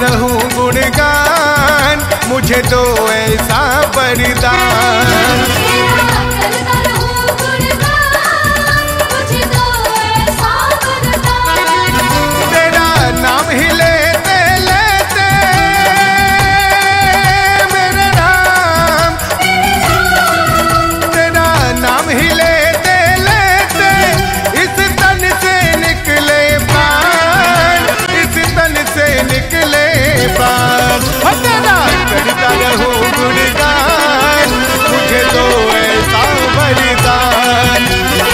रहूं गुणगान, मुझे दो ऐसा वरदान। तेरा नाम ही लेते लेते मेरे राम, तेरा नाम ही लेते लेते इस तन से निकले प्राण, इस तन से निकले प्राण। तेरा करता रहूं गुणगान, मुझे दो ऐसा वरदान।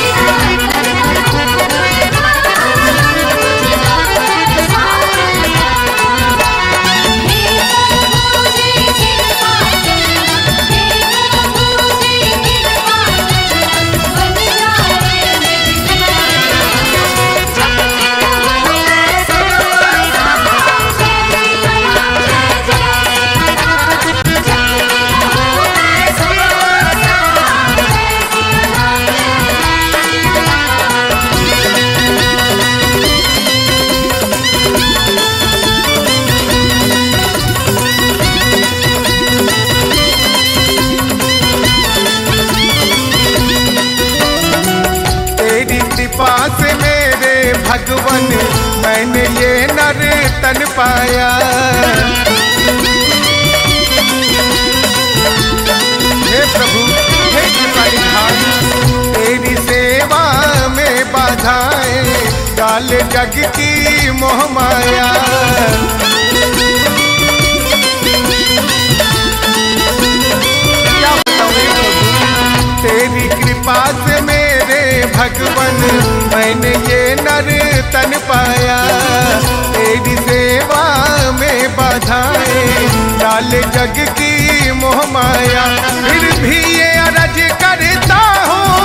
पास मेरे भगवन मैंने ये नर तन पाया, हे प्रभु हे कृपानिधान, तेरी सेवा में बाधाएं डाल जग की मोह माया। क्या बताऊं प्रभु तेरी कृपा से मेरे भगवन मैंने ये नर तन पाया, तेरी सेवा में बाधाएं डाल जग की मोह माया। फिर भी ये अर्ज करता हूँ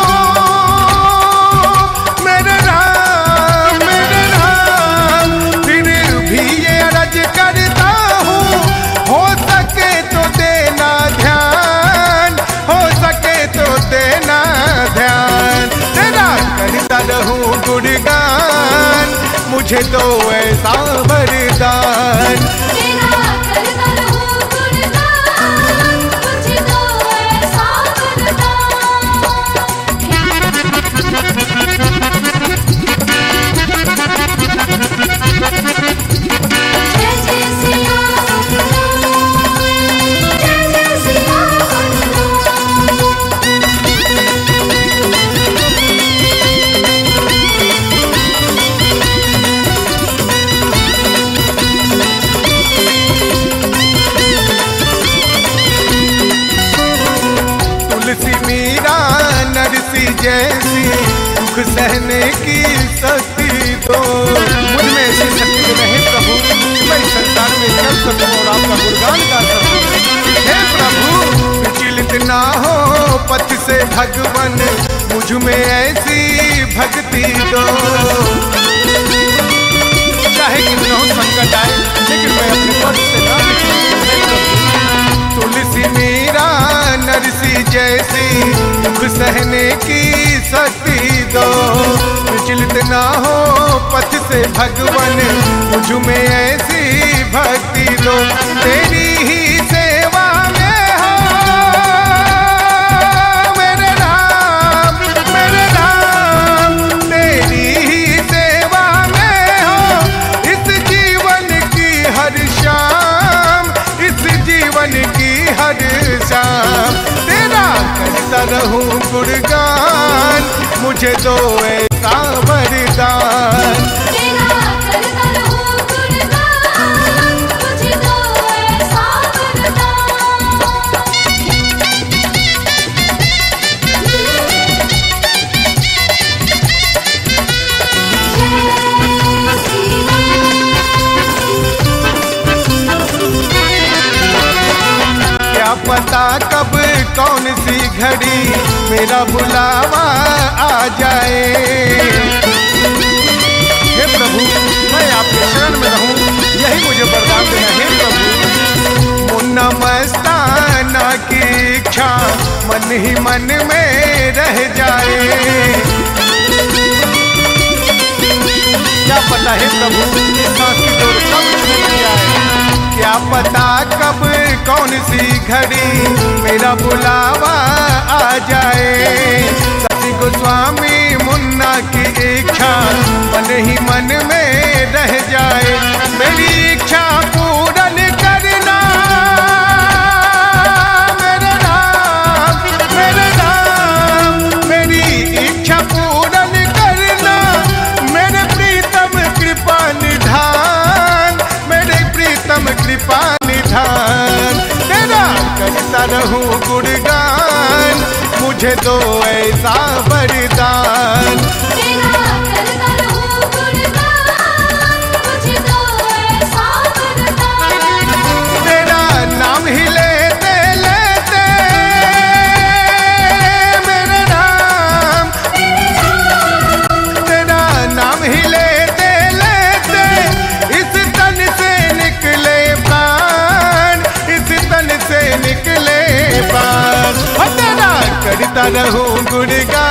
मेरे राम, मेरे राम, फिर भी ये अर्ज करता हूँ, हो सके तो देना ध्यान, हो सके तो देना ध्यान। करता रहूं गुणगान, मुझे दो ऐसा वरदान। मीरा नरसी जैसी दुख सहने की शक्ति दो, मुझ में ऐसी शक्ति नहीं प्रभु, मैं संसार में चल सकूं और आपका गुणगान गा सकूं। हे प्रभु विचलित ना हो पथ से भगवन, मुझ में ऐसी भक्ति दो। चाहे कितना हो संकट आए, लेकिन मैं अपने पद से ना विचलित। तुलसी मीरा नरसी जैसी दुख सहने की शक्ति दो, विचलित ना हो पथ से भगवन, मुझ में ऐसी भक्ति दो। तेरी ही सेवा में हो मेरे राम, मेरे राम, तेरी ही सेवा में हो इस जीवन की हर शाम, इस जीवन की हर शाम। तेरा करता रहूं गुणगान, मुझे दो ऐसा वरदान। पता कब कौन सी घड़ी मेरा बुलावा आ जाए। हे प्रभु मैं आपके शरण में रहूं, यही मुझे वरदान देना। हे प्रभु मुन्ना मस्ताना की इच्छा मन ही मन में रह जाए। क्या पता है प्रभु इस सांस की डोर कब छूट जाए। क्या पता कब कौन सी घड़ी मेरा बुलावा आ जाए। शशि गोस्वामी मुन्ना की इच्छा मन ही मन में रह जाए। मेरी इच्छा पूरन करना मेरे राम, मेरी इच्छा पूरन करना मेरे प्रीतम कृपा निधान, मेरे प्रीतम कृपा निधान। तेरा करता रहूं गुणगान, मुझे दो ऐसा वरदान। तेरा करता रहूं गुणगान, मुझे दो ऐसा वरदान। तेरा नाम ही लेते लेते मेरे राम, तेरा नाम ही लेते लेते इस तन से निकले प्राण, इस तन से निकले प्राण। तेरा करता रहूं गुणगान,